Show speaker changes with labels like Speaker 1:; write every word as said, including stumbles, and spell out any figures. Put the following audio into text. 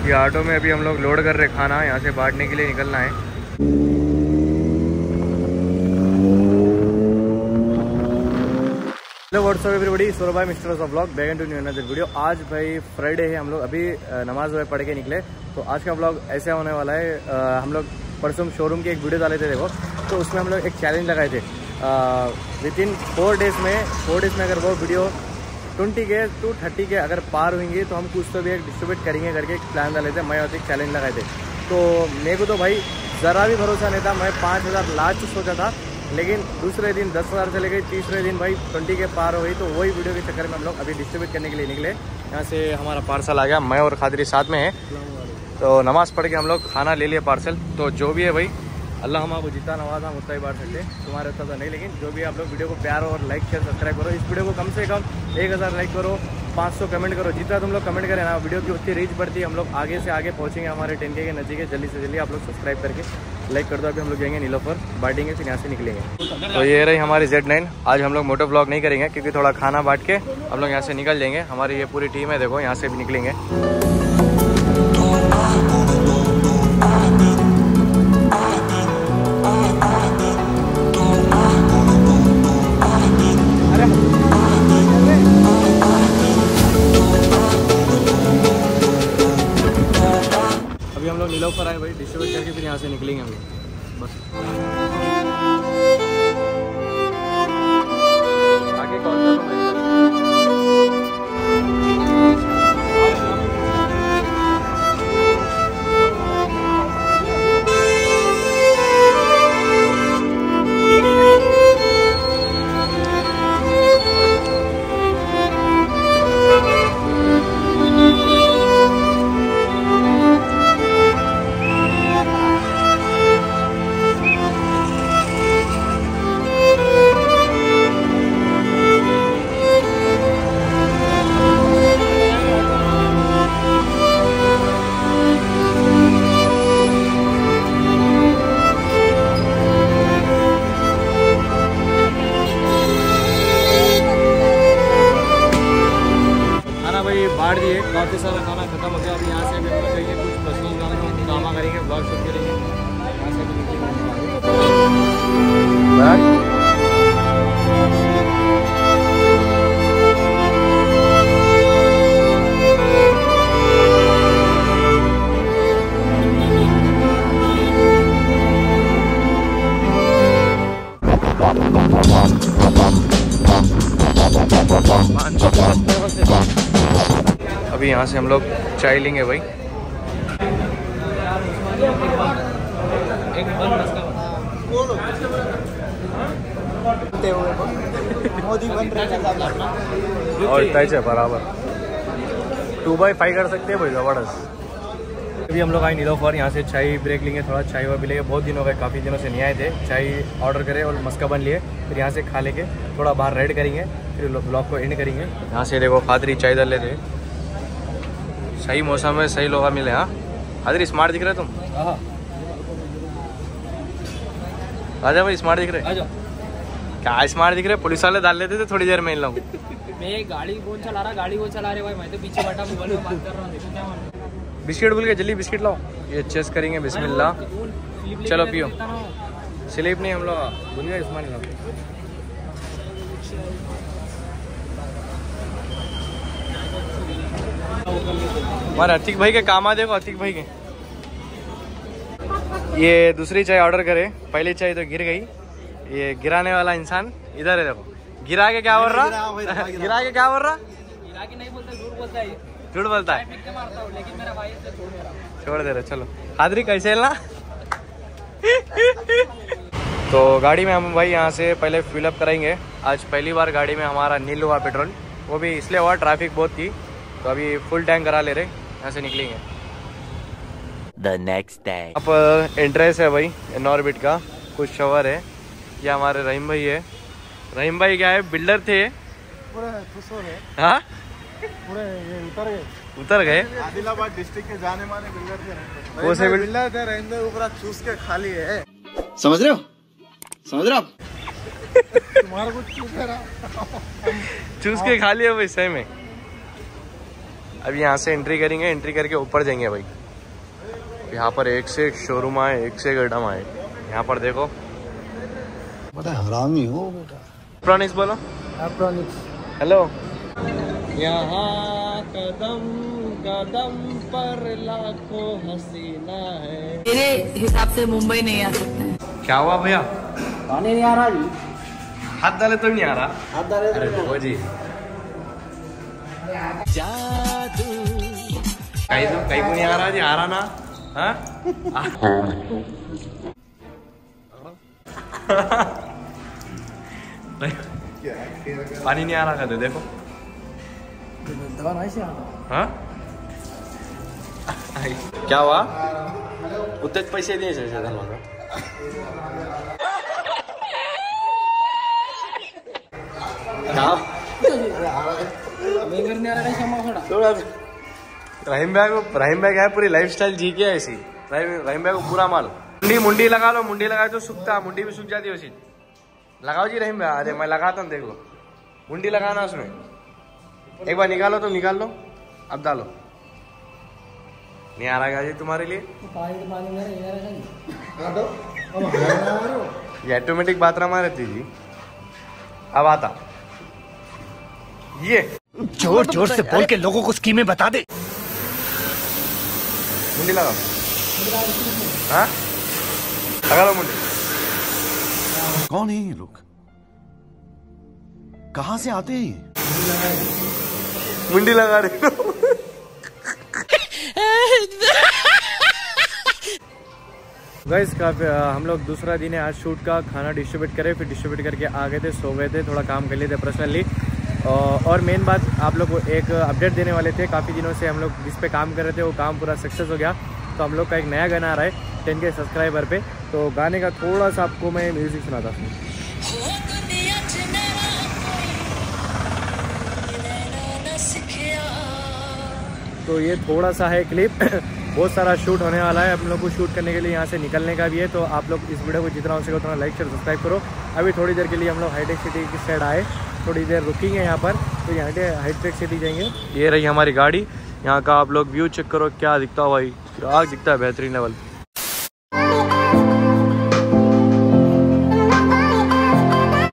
Speaker 1: ये ऑटो में अभी हम लोग लोड कर रहे खाना, यहाँ से बांटने के लिए निकलना है। हेलो व्हाट्सअप एवरीबॉडी, सौरभ भाई mister of vlog back to new another video. आज भाई फ्राइडे है, हम लोग अभी नमाज वगैरह पढ़ के निकले। तो आज का ब्लॉग ऐसा होने वाला है, आ, हम लोग परसों शोरूम की एक वीडियो डाले थे देखो, तो उसमें हम लोग एक चैलेंज लगाए थे विद इन फोर डेज में फोर डेज में अगर वो video twenty K to thirty K अगर पार होंगी तो हम कुछ तो भी एक डिस्ट्रीब्यूट करेंगे करके एक प्लान डाले थे। मैं और एक चैलेंज लगाए थे। तो मेरे को तो भाई ज़रा भी भरोसा नहीं था। मैं पाँच हज़ार लास्ट सोचा था, लेकिन दूसरे दिन दस हज़ार चले गई, तीसरे दिन भाई ट्वेंटी के पार हो गई। तो वही वीडियो के चक्कर में हम लोग अभी डिस्ट्रीब्यूट करने के लिए निकले। यहाँ से हमारा पार्सल आ गया, मैं और खादरी साथ में है। तो नमाज़ पढ़ के हम लोग खाना ले लिया पार्सल। तो जो भी है भाई, अल्लाह हम आपको जितना नवाज़ा हम उतना ही बांट सकते, तुम्हारे उतना तो नहीं, लेकिन जो भी आप लोग वीडियो को प्यार और लाइक शेयर सब्सक्राइब करो। इस वीडियो को कम से कम एक हज़ार लाइक करो, पाँच सौ कमेंट करो। जितना तुम लोग कमेंट करें ना, वीडियो की उतनी रीच बढ़ती है। हम लोग आगे से आगे पहुँचेंगे, हमारे टेन के नज़दीक है। जल्दी से जल्दी आप लोग सब्सक्राइब करके लाइक कर दो। अभी हम लोग जाएंगे नीलोफर, बांटेंगे, फिर यहाँ से निकलेंगे। तो ये रही हमारी जेड नाइन। आज हम लोग मोटो ब्लॉग नहीं करेंगे क्योंकि थोड़ा खाना बांट के हम लोग यहाँ से निकल जाएंगे। हमारी ये पूरी टीम है, देखो यहाँ से भी निकलेंगे। अभी हम लोग नीलोफर आए भाई, डिस्ट्रीब्यूट करके फिर यहाँ से निकलेंगे हम लोग बस। आगे कॉल कर लो भाई। बांट दिए, काफ़ी सारा खाना खत्म हो गया। अभी यहाँ से भी हम लोग करेंगे कुछ पर्सनल ड्रामा करेंगे, ब्लॉग शूट करेंगे। यहाँ से भी अभी यहाँ से हम लोग चाय लेंगे भाई। और तय बराबर टू बाई फाइव कर सकते हैं भाई, जबरदस्त। अभी हम लोग आए नीलोफर, यहाँ से चाय ब्रेक लेंगे, थोड़ा चाय और भी लेंगे। बहुत दिन हो गए, काफ़ी दिनों से नहीं आए थे। चाय ऑर्डर करे और मस्का बन लिए, फिर यहाँ से खा लेके थोड़ा बाहर राइड करेंगे, फिर ब्लॉग को एंड करेंगे। यहाँ से देखो खादरी चाय डाल लेते, सही मौसम में सही लोग मिले। हाँ खादरी स्मार्ट दिख रहे तुम। आजा भाई, स्मार्ट दिख रहे। क्या स्मार्ट दिख रहे, पुलिस वाले डाल लेते थे थोड़ी देर में इन लोग।
Speaker 2: मैं गाड़ी कौन चला रहा गाड़ी कौन चला रहे भाई, मैं तो पीछे बैठा मोबाइल में बात कर रहा हूँ। देखो क्या मालूम। बिस्किट भूल गए, जल्दी बिस्किट लाओ। ये चेस करेंगे, बिस्मिल्लाह। चलो पियो। स्लीप नहीं, हम लोग भूल गए स्मार्ट लोग। हमारे अतिक भाई के काम आ, देखो अतिक भाई के। ये दूसरी चाय ऑर्डर करे, पहली चाय तो गिर गई। ये गिराने वाला इंसान इधर है, देखो गिरा के क्या बोल रहा, गिरा के क्या बोल रहा, गिरा के नहीं बोलता, झूठ बोलता है। झूठ बोलता है, लेकिन मेरा भाई से छोड़ दे रहा छोड़ दे रहा चलो खादरी कैसे ना। तो गाड़ी में हम भाई यहाँ से पहले फिलअप कराएंगे। आज पहली बार गाड़ी में हमारा नील हुआ पेट्रोल, वो भी इसलिए हुआ ट्रैफिक बहुत थी। तो अभी फुल टैंक करा ले रहे, यहाँ से निकलेंगे।
Speaker 3: The next day.
Speaker 1: अब एंट्रेंस है भाई नॉर्बिट का, कुछ शवर है। ये हमारे रहीम भाई है। रहीम भाई क्या है, बिल्डर थे पूरे खुश हो गए। हाँ पूरे ये उतर गए उतर गए आदिलाबाद डिस्ट्रिक्ट के जाने माने बिल्डर थे। वो से बिल्डर थे, रहीम भाई ऊपर चूस के खाली है।
Speaker 3: समझ रहे हो समझ रहे हो आप।
Speaker 1: तुम्हारा कुछ चूस चूस के खाली है भाई सही में। अब यहाँ से एंट्री करेंगे, एंट्री करके ऊपर जाएंगे भाई।
Speaker 2: यहाँ पर एक से एक शोरूम आए, एक से एक आइटम आए। यहाँ पर देखो,
Speaker 4: बड़ा हरामी हो बेटा।
Speaker 2: एप्रोनिक्स बोलो,
Speaker 4: एप्रोनिक्स।
Speaker 2: हेलो। यहाँ कदम कदम पर लाखों हसीना है।
Speaker 5: मेरे हिसाब से मुंबई नहीं आ सकते हैं।
Speaker 2: क्या हुआ भैया?
Speaker 4: पानी नहीं आ रहा जी।
Speaker 2: हाथ डाले तो नहीं आ रहा।
Speaker 4: हाथ डाले तो नहीं आ
Speaker 2: वो जी कहीं तो कहीं को नहीं आ रहा जी, आ रहा ना? हाँ? पानी नहीं आ रहा कहते, देखो। हाँ? क्या हुआ? उतने पैसे दिए थे रहीम भाई को, रहीम भाई क्या है, पूरी लाइफस्टाइल जी के ऐसी। रहीम भाई को पूरा मालूम। मुंडी मुंडी लगा लो, मुंडी लगाए तो सूखता, मुंडी भी सूख जाती है उसी। लगाओ जी रहीम भाई। अरे मैं लगाता हूँ, देखो मुंडी लगाना उसमें। एक बार निकालो तो निकाल लो, अब डालो। नहीं आ रहा जी तुम्हारे लिए? ये ऑटोमेटिक बाथरूम आ रहती जी। अब आता ये
Speaker 3: जोर जोर से बोल के लोगों को स्कीमें बता दे।
Speaker 2: मुंडी लगाओ। हाँ लगा लो मुंडी।
Speaker 4: कौन है ये लोग? कहाँ से आते हैं?
Speaker 2: मुंडी लगा रहे हो।
Speaker 1: गाइस काफी हम लोग दूसरा दिन है आज शूट का। खाना डिस्ट्रीब्यूट करे, फिर डिस्ट्रीब्यूट करके आ गए थे, सो गए थे, थोड़ा काम कर लिए थे पर्सनली। और मेन बात आप लोग को एक अपडेट देने वाले थे। काफ़ी दिनों से हम लोग जिस पे काम कर रहे थे वो काम पूरा सक्सेस हो गया। तो हम लोग का एक नया गाना आ रहा है टेन के सब्सक्राइबर पे। तो गाने का थोड़ा सा आपको मैं म्यूजिक सुनाता हूँ। तो ये थोड़ा सा है क्लिप। बहुत सारा शूट होने वाला है, हम लोग को शूट करने के लिए यहाँ से निकलने का भी है। तो आप लोग इस वीडियो को जितना हो सके उतना लाइक शेयर सब्सक्राइब करो। अभी थोड़ी देर के लिए हम लोग हाईटेक सिटी की साइड आए, थोड़ी देर रुकेंगे यहाँ पर, तो यहाँ पे हाईटेक सिटी जाएंगे।
Speaker 2: ये रही हमारी गाड़ी। यहाँ का आप लोग व्यू चेक करो, क्या दिखता है भाई, क्या दिखता है, बेहतरीन लेवल।